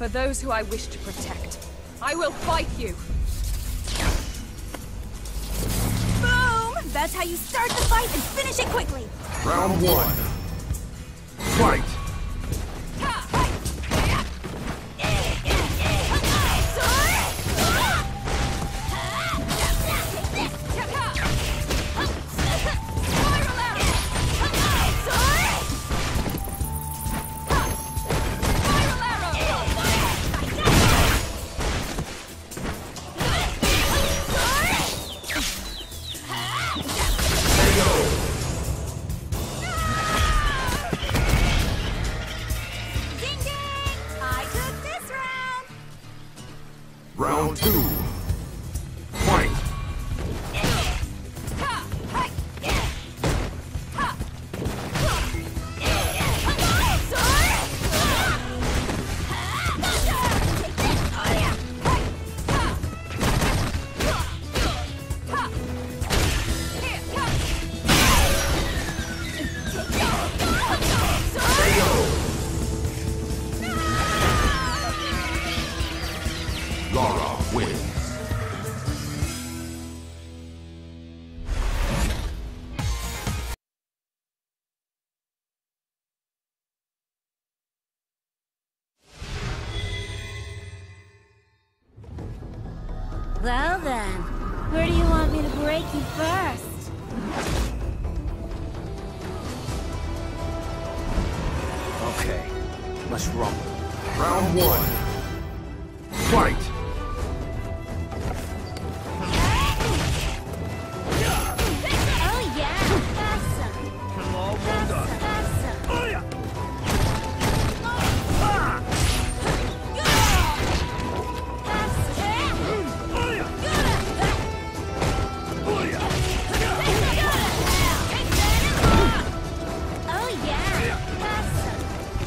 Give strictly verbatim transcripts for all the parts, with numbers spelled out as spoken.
For those who I wish to protect, I will fight you! Boom! That's how you start the fight and finish it quickly! Round one. Fight! Round two. Fight! Lara wins. Well then, where do you want me to break you first? Okay, let's rumble. Round one. Fight! Oh yeah! Awesome! Awesome! Awesome! Oh yeah! Awesome!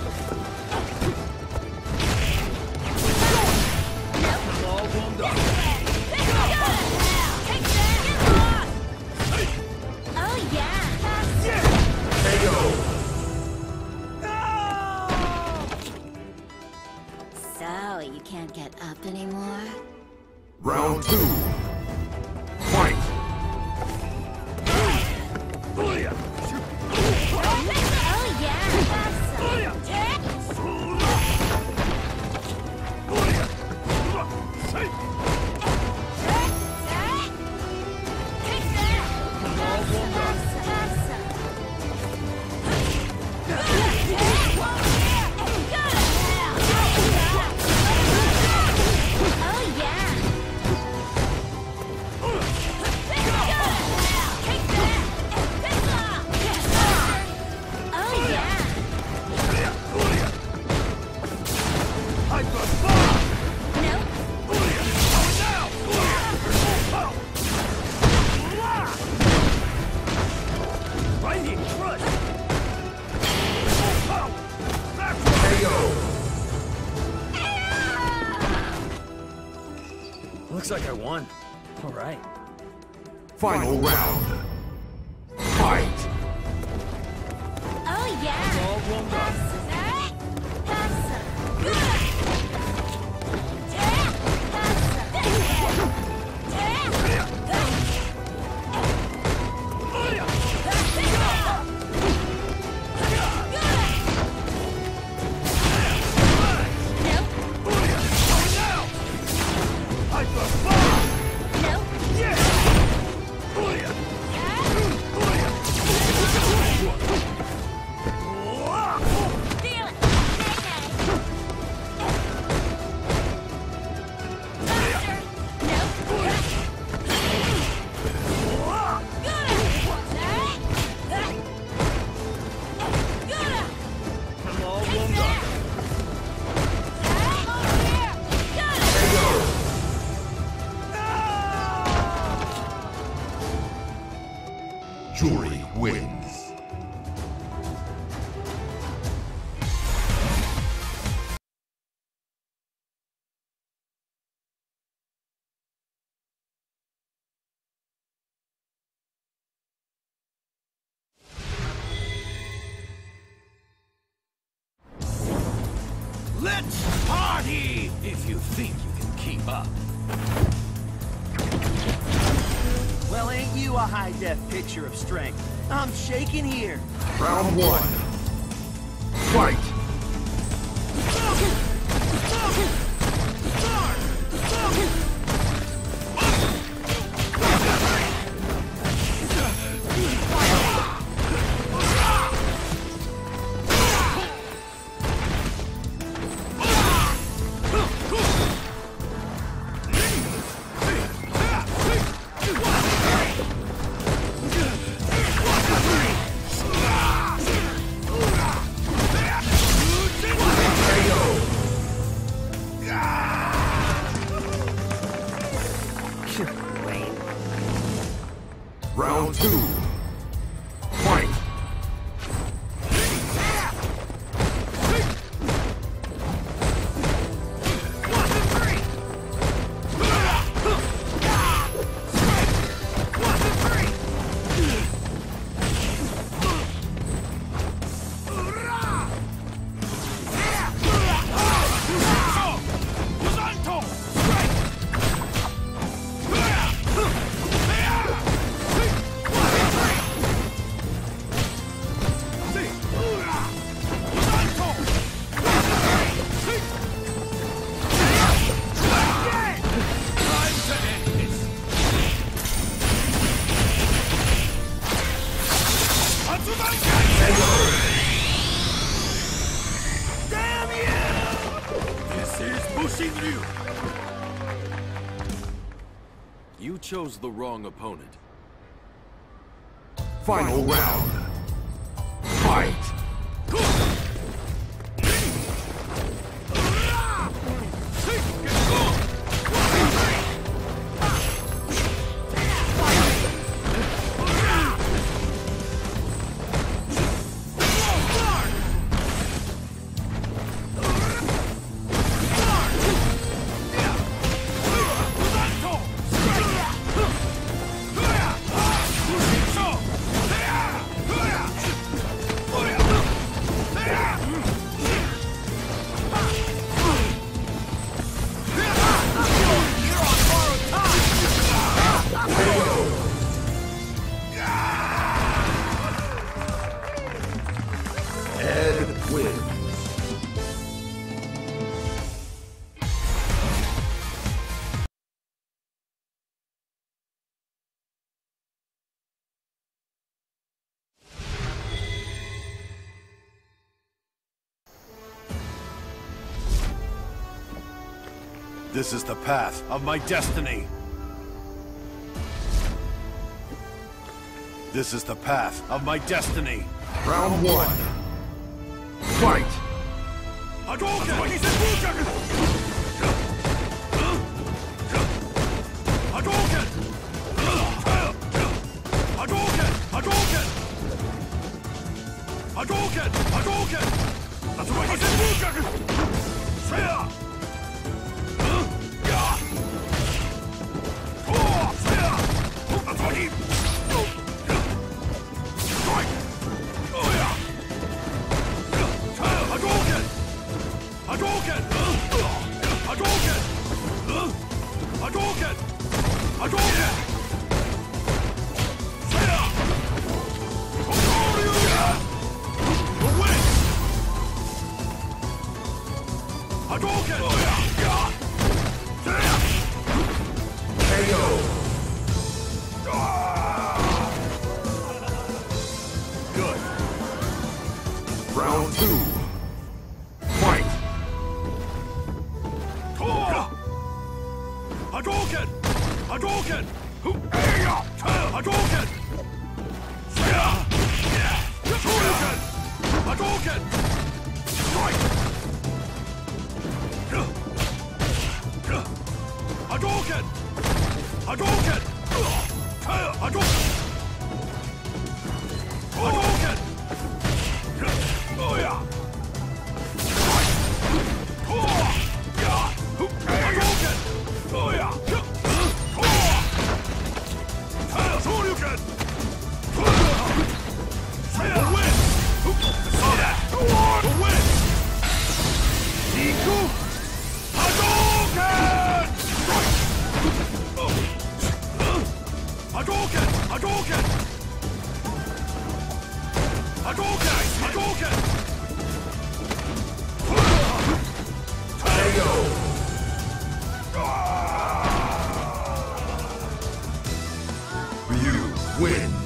Oh yeah! K O! So, you can't get up anymore? Round two. Fight! Oh yeah! Looks like I won. All right. Final round. Fight! Oh yeah! All warmed up. Jury wins. Let's party! think you can keep up? Well, ain't you a high-def picture of strength? I'm shaking here. Round one. Fight! Round two. Fight! You chose the wrong opponent. Final round. Fight! Ed wins. This is the path of my destiny. This is the path of my destiny. Round one. Fight! Hadouken! Hadouken! Hadouken! Hadouken! Hadouken! Hadouken! That's what I said! Shaya! That's what he... Strike! Oh yeah! Hadouken! Hadouken! Hadouken! Hadouken! Hadouken! Shaya! Hadouken! Away! Hadouken! Oh yeah! Shaya! K O! Good. Round two. Fight! Hadouken! Hadouken! Hadouken! Hadouken! Hadouken! Strike! Hadouken! Hadouken! Hadouken! Hadouken! Oh yeah! Hadouken! Oh yeah! Shoryuken! The win! The win! Niku! Hadouken! Hadouken! Hadouken! K O. You win.